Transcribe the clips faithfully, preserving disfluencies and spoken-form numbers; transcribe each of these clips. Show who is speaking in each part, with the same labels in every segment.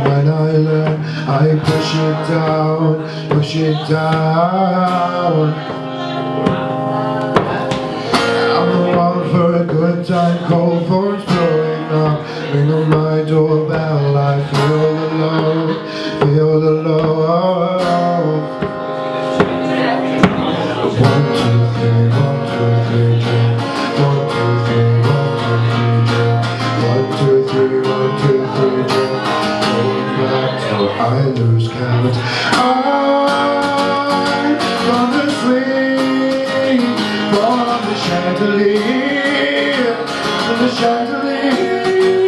Speaker 1: when I learn, I push it down, push it down. I'm the one for a good time, cold phones blowing up, ring on my doorbell, I feel the love, feel the love. One, two, three, one, two, three, drink. One, two, three, one, two, three, drink. One, two, three, one, two, three, drink. Going back till I lose count. I'm gonna swing from the chandelier, from the chandelier.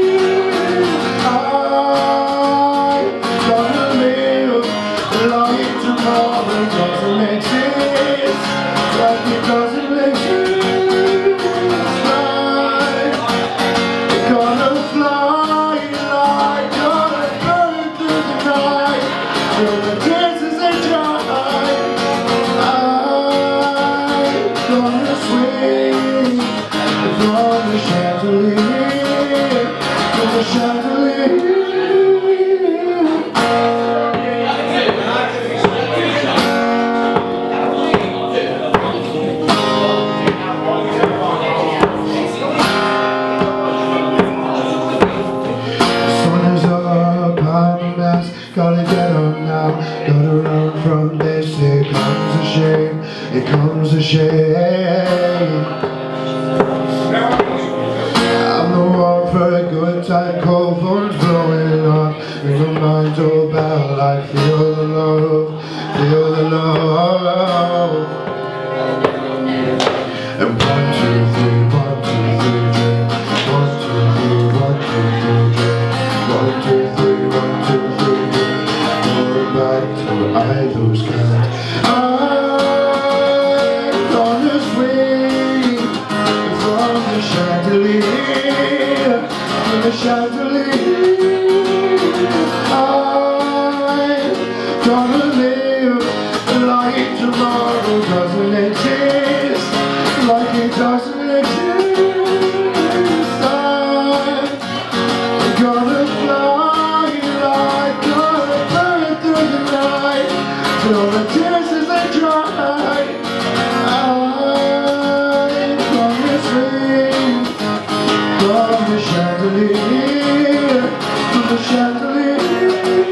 Speaker 1: I'm gonna live like tomorrow doesn't exist, like it doesn't exist. Right. Gonna fly like gonna burn through the night till the dances are dry. I'm gonna swing from the chandelier, from the chandelier. Gotta get up now, gotta run from this. Here comes a shame, here comes a shame. I'm the one for a good time, cold phones blowing up, ring on my doorbell, I feel the love, feel the love. And one, two, three, one, two, three, drink. One, two, three, one, two, three, drink. One, two, three, one, two, three, drink. Back till I lose count. I'm gonna swing from the chandelier, from the chandelier. I'm gonna live like tomorrow doesn't exist, like it doesn't exist. I'm gonna fly like till the dances are dry. I'm gonna swing from the chandelier, from the chandelier.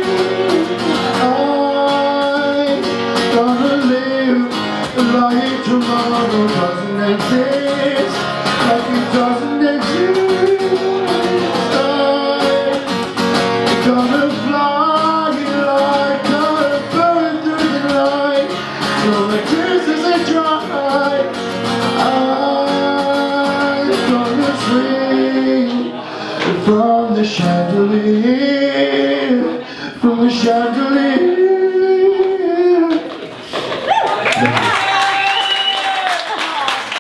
Speaker 1: I'm gonna live like tomorrow doesn't exist, like it doesn't exist. I'm gonna fly like till the dances are dry. I'm gonna swing from the chandelier, from the chandelier.